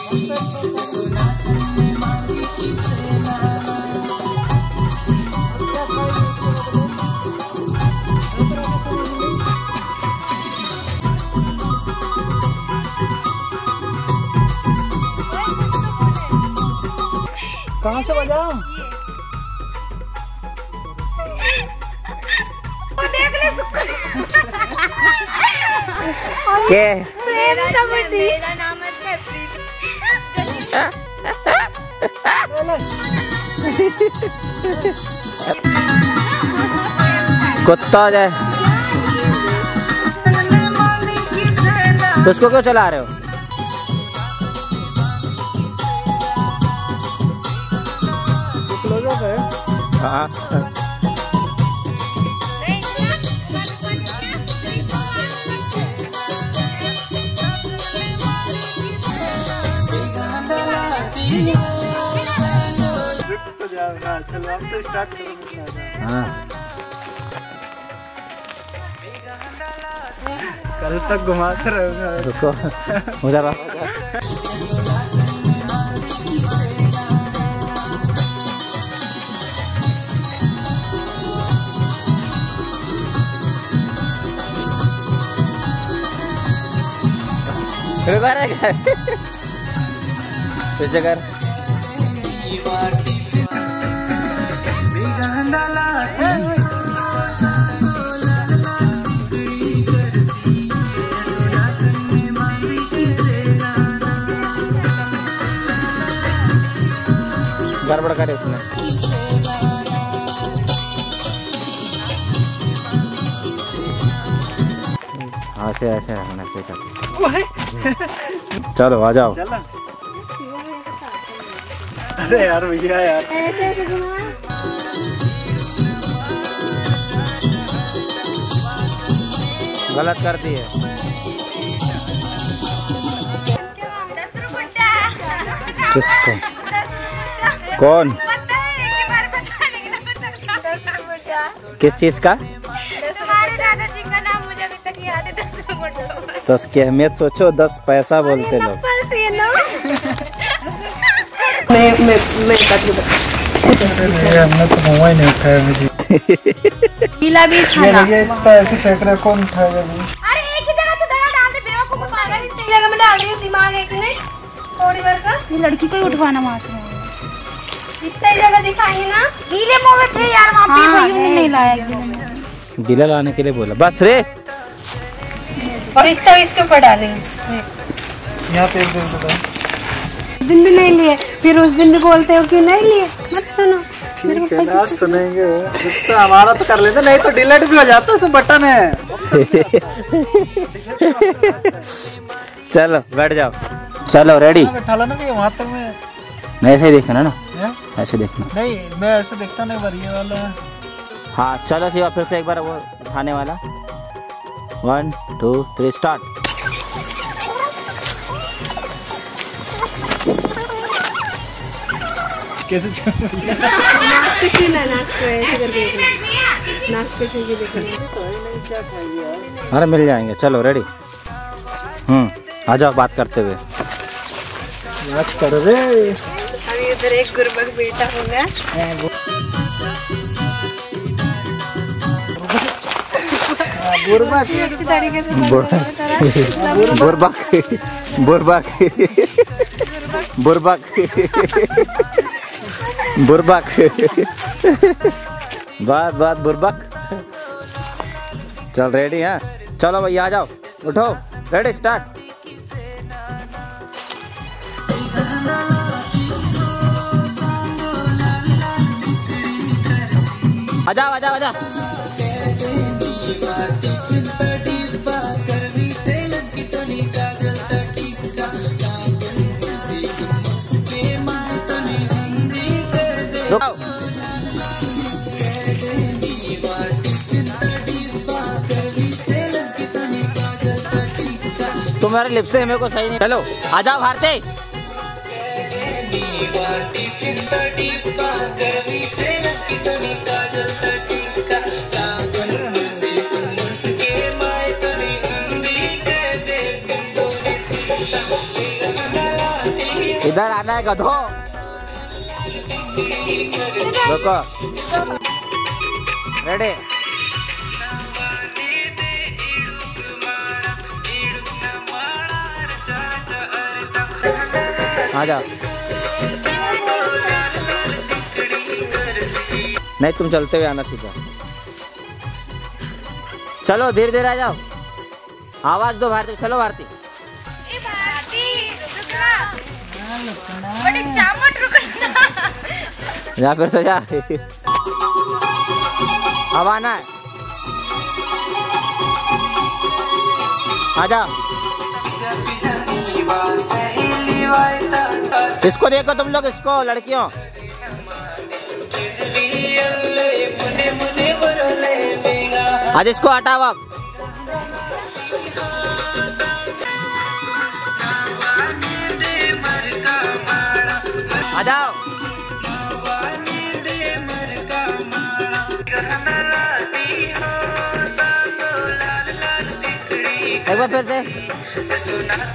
कहाँ से बजाओ? देख ले के मेरा नाम है कुत्ता जाए तो उसको क्यों चला रहे हो? हाँ हाँ कल तक घुमाते रहोगे। रुको उधर कर गड़बड़ करे उसने। हाँ से ऐसे रखना से चलो आ जाओ। अरे यार भैया यार गलत कर दिए। किसको? कौन? किस चीज का? तुम्हारे दादाजी का नाम मुझे अभी तक याद है। 10 रुपये। तो उसकी अहमियत सोचो, 10 पैसा बोलते लोग। हमने तो मोबाइल नहीं उठाया मुझे। गीला भी खाना। ऐसे फेंक रहे कौन उठाएगा? अरे एक ही जगह तो दड़ा डाल दे बेवकूफ पागल। इतनी जगह में डाल रही हूँ दिमाग है कि नहीं थोड़ी बार का। ये लड़की को ही उठवाना वहाँ से। इतनी जगह दिखाई ना। गीले मुँह में थे यार वहाँ पे भैया नहीं लाया। गीला लाने के लिए बोला बस रे। और इतना इसके ऊपर डालेंगे। यहाँ पे एक दिन तो बस दिन भी नहीं लिए, फिर उस दिन भी बोलते हो कि नहीं लिए। मत सुनो। ठीक है ना सुनेंगे। जितना हमारा तो कर लेते, नहीं तो डिलीट भी हो जाता है। बटन है। चलो बैठ जाओ। चलो रेडी। बैठा लो ना कि वहाँ तक में नहीं ऐसे ही देखना ना। ऐसे देखना नहीं, मैं ऐसे देखता नहीं बार ये वाला। हाँ चलो शिवा फिर से एक बार वो उठाने वाला। 1 2 3 स्टार्ट। कैसे अरे मिल जाएंगे। चलो रेडी। आ जाओ बात करते हुए। याद करो रे। अभी इधर एक गुरबक बेटा होगा। बुरबक अच्छी तरीके से बुरबक बुरबक बुरबक बुरबक बात बात बुरबक। चल रेडी है। चलो भैया आ जाओ। उठो रेडी स्टार्ट। आ जाओ आ जाओ आ जाओ। तुम्हारे लिप से मेरे को सही नहीं। चलो आ जाओ भारती। इधर आना है गधो। रुको, रेडी। आ जाओ। नहीं, तुम चलते हुए आना सीधा। चलो धीरे धीरे आ जाओ। आवाज दो भारती। चलो भारती। बड़ी चामट रुकना। जा फिर से जा। अब आना है। आ जाओ। इसको देखो तुम लोग, इसको लड़कियों। आज इसको हटाओ अब। आ जाओ। एक बार फिर से।